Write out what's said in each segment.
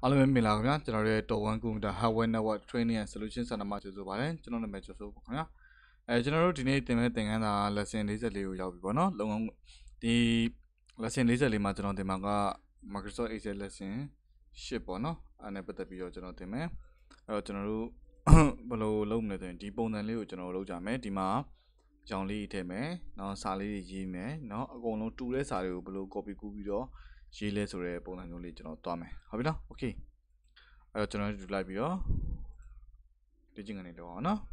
အားလုံးပဲမင်္ဂလာပါခင်ဗျာကျွန်တော်တို့ရဲ့တော်1 computer hardware network training and solution center မှာကြိုဆိုပါရစေကျွန်တော်နာမည်ကျော်စိုးပါခင်ဗျာကျွန်တော်တို့ဒီနေ့သင်မဲ့သင်ခန်းစာ lesson 44ကိုရောက်ပြီပေါ့နော်လုံအောင်ဒီ lesson 44မှာကျွန်တော်သင်မှာက Microsoft Excel lesson 10ပေါ့နော်အဲ့နဲ့ပတ်သက်ပြီးတော့ကျွန်တော်သင်မယ်အဲ့တော့ကျွန်တော်တို့ဘယ်လိုလုပ်မလဲဆိုရင်ဒီပုံစံလေးကိုကျွန်တော်လုပ်ကြမယ်ဒီမှာရောင်လေးထည့်မယ်နော်စာလေးတွေရေးမယ်နော်အကုန်လုံးတူတဲ့စာတွေကိုဘယ်လို copy ကူးပြီးတော့ရေးလဲဆိုတဲ့ပုံစံမျိုးလေးကျွန်တော်တွားမယ်ဟုတ်ပြီနော် okay အဲ့တော့ကျွန်တော်တို့လိုက်ပြီးတော့ဒီချင်းကနေတော့အောင်နော်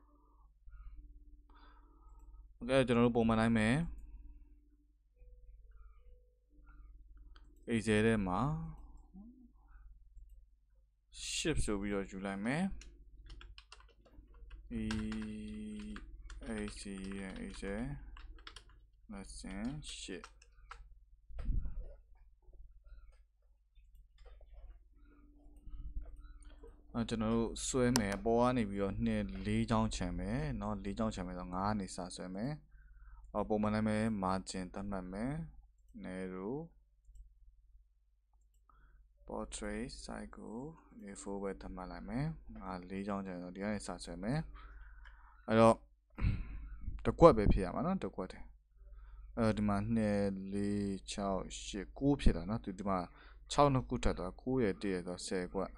okay ကျွန်တော်တို့ပုံမှန်တိုင်းမယ် Excel ထဲမှာ shift ဆိုပြီးတော့ယူလိုက်မယ် Excel lesson 10ကျွန်တော်တို့ဆွဲမယ်ပေါ်ကနေပြီးတော့နှစ်4ချောင်းချန်မယ်เนาะ4ချောင်းချန်မယ်ဆိုတော့9ကနေစဆွဲမယ်ပုံမှန်တိုင်းပဲ margin သတ်မှတ်မယ် narrow portrait size ကို A4 ပဲသတ်မှတ်လိုက်မယ်4ချောင်းချန်ဆိုဒီကနေစဆွဲမယ်အဲ့တော့တစ်ကွက်ပဲဖြစ်ရမှာเนาะတစ်ကွက်တယ်ဒီမှာ2 4 6 8 9ဖြစ်တာเนาะဒီမှာ6နှစ်ခုထပ်သွား9ရဲ့1ရဲ့ဆို10ကွက်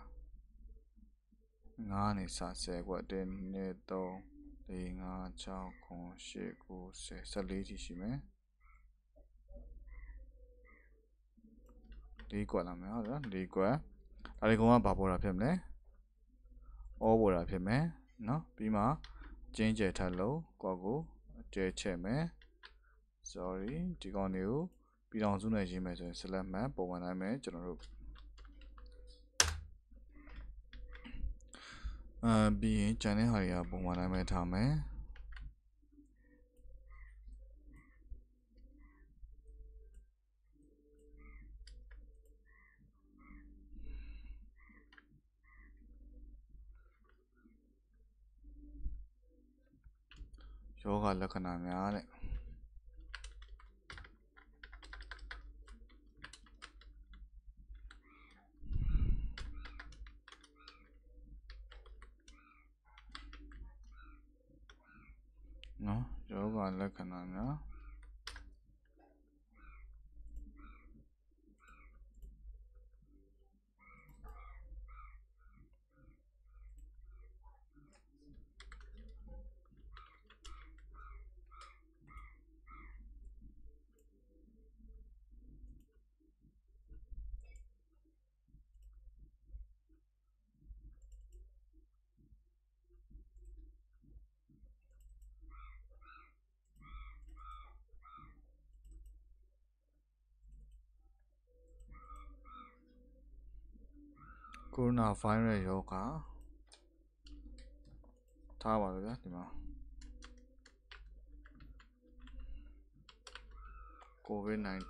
9နေစ10ကွက်1 2 3 4 5 6 9 8 9 10 14ထိရှိမယ်4ကွက်လာမယ်ဟုတ်လား4ကွက်ဒါဒီကောင်ကဘာပေါ်တာဖြစ်မလဲအောပေါ်တာဖြစ်မယ်เนาะပြီးမှကျင်းကျယ်ထပ်လို့ကွက်ကိုကျဲချက်မယ် sorry ဒီကောင်တွေကိုပြည်တော်စုနဲ့ရေးမယ်ဆိုရင် select မှန်ပုံမှန်တိုင်းပဲကျွန်တော်တို့ပြီးရင်ကျန်တဲ့ဟာတွေကပုံမှန်တိုင်းပဲထားမယ်ယောဂလက္ခဏာများတဲ့နော်ယောဂလက္ခဏာများကိုရိုနာဗိုင်းရပ်စ်ယောဂထားပါလို့ဗျာဒီမှာ COVID-19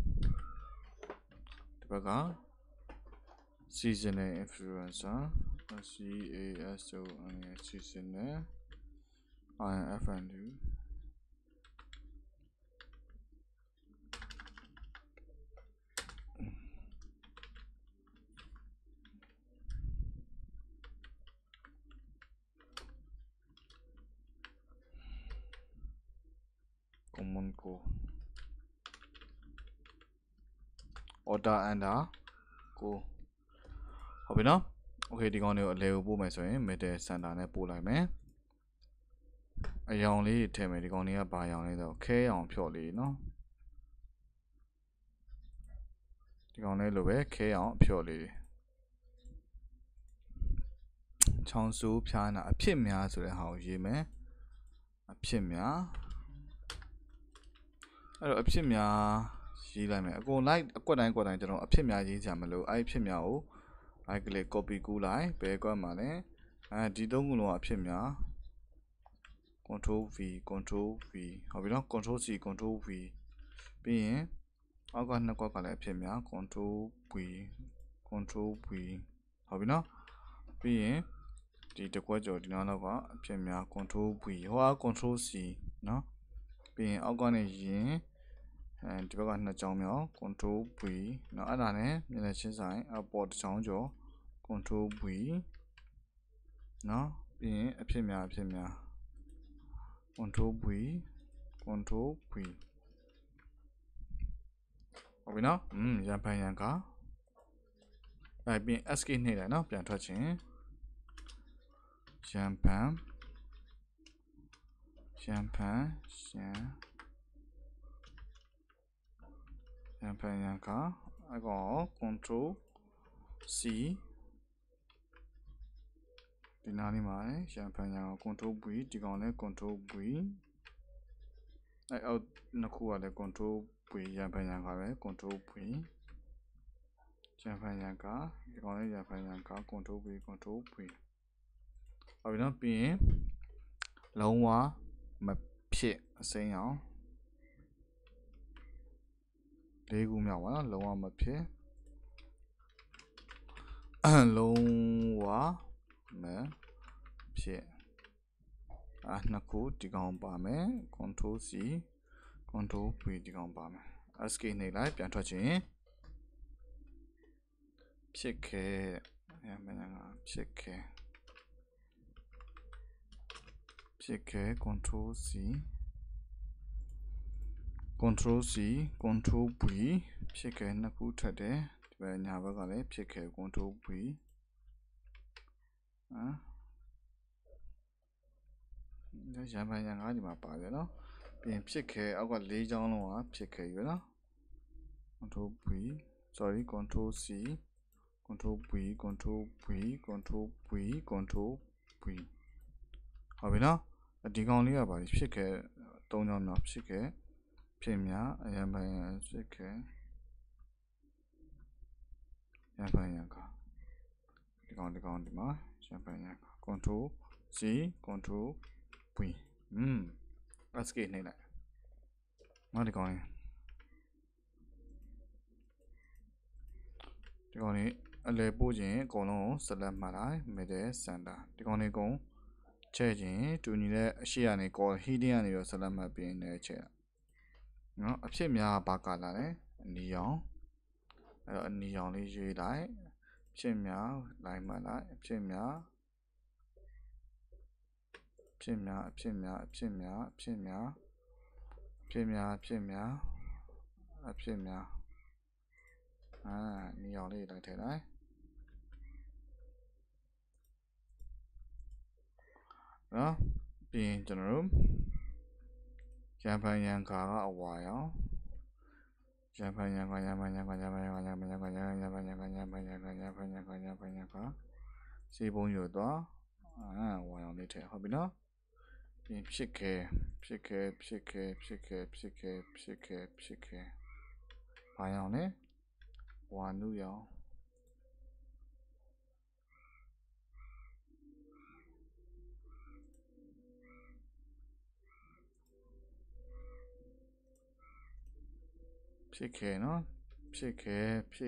ဒီဘက်က seasonal influenza CASON seasonal INFND common cold order under go ဟုတ်ပြီနော် okay ဒီကောင်တွေကိုအလဲကိုပို့မယ်ဆိုရင် middle center နဲ့ပို့လိုက်မယ်အယောင်လေးထည့်မယ်ဒီကောင်တွေကဘာရောင်လဲဆိုတော့ခဲရောင်ဖြော့လေးနော်ဒီကောင်လေးလိုပဲခဲရောင်ဖြော့လေးချောင်းစိုးဖျားနာအဖြစ်များဆိုတဲ့ဟာကိုရေးမယ်အဖြစ်များအဲ့တော့အဖြစ်များရေးလိုက်မယ်အကုန်လိုက်အကွက်တိုင်းကျွန်တော်အဖြစ်များရေးကြမလို့အဲ့အဖြစ်များကိုအဲ့ကလေး copy ကူးလိုက်ဘယ်ကွက်မှာလဲဒီသုံးခုလုံးအဖြစ်များ control v ဟုတ်ပြီနော် control c control v ပြီးရင်အောက်ကနှစ်ကွက်ကလည်းအဖြစ်များ control v ဟုတ်ပြီနော်ပြီးရင်ဒီတစ်ကွက်ကျော်ဒီနောက်တော့ကအဖြစ်များ control v ဟိုက control c နော်ပြီးရင်အောက်ကနေရင်ဒီဘက်ကနှစ်ကြောင်းမြောက် control V เนาะအဲ့ဒါနဲ့မျက်နှာချင်းဆိုင်အပေါ်တစ်ချောင်းကျော် control V เนาะပြီးရင်အဖြစ်များ control V control V ဟုတ်ပြီเนาะရံဖန်ရံခါအဲ့ပြီး SK နှိပ်လိုက်เนาะပြန်ထွက်ခြင်းရံဖန်ရံဖန်ခါအကောင် control C ဒီနားလေးမှာရံဖန်ရံ control V ဒီကောင်လည်း control V အဲ့အောက်နှစ်ခုကလည်း control V ရံဖန်ရံခါပဲ control V ရံဖန်ရံခါဒီကောင်လည်းရံဖန်ရံခါ control V control V ဟုတ်ပြီနော်ပြီးရင်လုံးဝမဖြစ်အစိမ်းအောင်လေးခုမြောက်ပါနော်လုံးဝမဖြစ်လုံးဝမဖြစ်နှစ်ခုဒီကောင်ပါမယ် control C control V ဒီကောင်ပါမယ် SK နှိပ်လိုက်ပြန်ထွက်ခြင်းဖြစ်ခဲ့ရမယ်ငါဖြစ်ခဲ့ control C control C control V ဖြစ်ခဲ့နှစ်ခုထွက်တယ်ဒီဘက်ညာဘက်ကလည်းဖြစ်ခဲ့ control V ရံဖန်ရံငါးဒီမှာပါတယ်နော်ပြင်ဖြစ်ခဲ့အောက်က၄ချောင်းလုံးကဖြစ်ခဲ့ပြီနော် control V sorry control C control V control V control V control V ဟုတ်ပြီနော်ဒီကောင်လေးကပါဖြစ်ခဲ့၃ချောင်းမြောက်ဖြစ်ခဲ့ဖြစ်များရံဖန်ရံဖြစ်ခဲ့ရံဖန်ရံခါဒီကောင်ဒီမှာရံဖန်ရံခါ control C control V SK နှိပ်လိုက်နောက်ဒီကောင်လေးအလဲပို့ခြင်းအကုန်လုံးဆက်လက်မှတ်လိုက် middle center ဒီကောင်လေးကုန်ချဲ့ခြင်းတူညီတဲ့အရှိရနေကောဟီဒင်းကနေတော့ဆက်လက်မှတ်ပြီးနေချဲ့နော်အဖြစ်များဘာကလာလဲအနီရောင်အဲ့တော့အနီရောင်လေးရွေးလိုက်ဖြစ်များလိုက်မှတ်လိုက်အဖြစ်များနီရောင်လေးလိုက်ထည့်လိုက်နော်ပြီးရင်ကျွန်တော်တို့ရံဖန်ရံခါကအဝါရောင်ရံဖန်ရံခါစီပုံရွတ်သွားဝါရောင်လေးထည့်ဟုတ်ပြီနော်ပြင်ဖြစ်ခဲ့ဘာရောင်လဲဝါနုရောင်ဖြစ်ခဲ့နော်ဖြစ်ခဲ့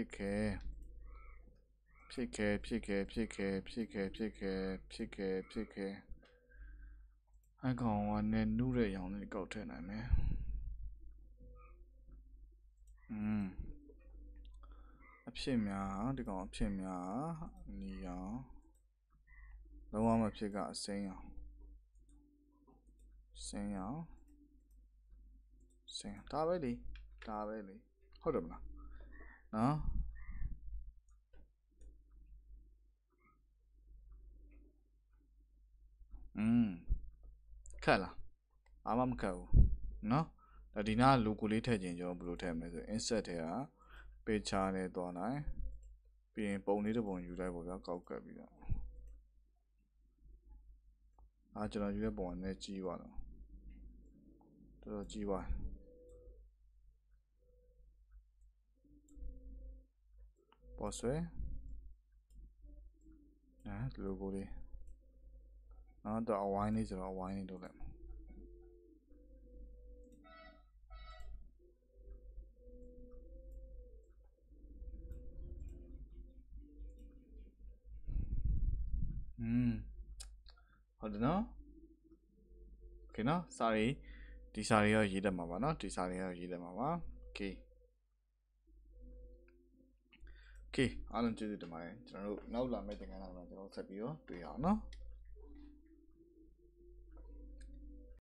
အကောင်ကနဲ့နုတဲ့ရောင်လေးကောက်ထည့်နိုင်မယ်အဖြစ်များဒီကောင်အဖြစ်များနီရောင်လုံးဝမဖြစ်ကအစိမ်းရောင်ဒါပဲလေဟုတ်တယ်မလားနော်ခက်လားအားမခက်ဘူးနော်ဒါဒီနား logo လေးထည့်ခြင်းကျွန်တော်ဘယ်လိုထည့်မလဲဆို insert ထဲက picture နဲ့သွားလိုက်ပြီးရင်ပုံလေးတစ်ပုံယူလိုက်ပေါ့ဗျာကောက်ကပ်ပြီးတော့ကျွန်တော်ယူတဲ့ပုံကလည်းကြီးပါတော့တော်တော်ကြီးပါပေါ်ဆွဲlogo လေးတော့အဝိုင်းလေးဆိုတော့အဝိုင်းလေးလုပ်လိုက်မှာဟုတ်တယ်နော်โอเคနော်စာရီဒီစာရီရောရေးတတ်မှာပါနော်ဒီစာရီရောရေးတတ်မှာပါ okay အားလုံးကျေးဇူးတင်ပါတယ်ကျွန်တော်တို့နောက်လာမယ့်သင်ခန်းစာမှာကျွန်တော်ဆက်ပြီးတော့တွေ့ရအောင်နော်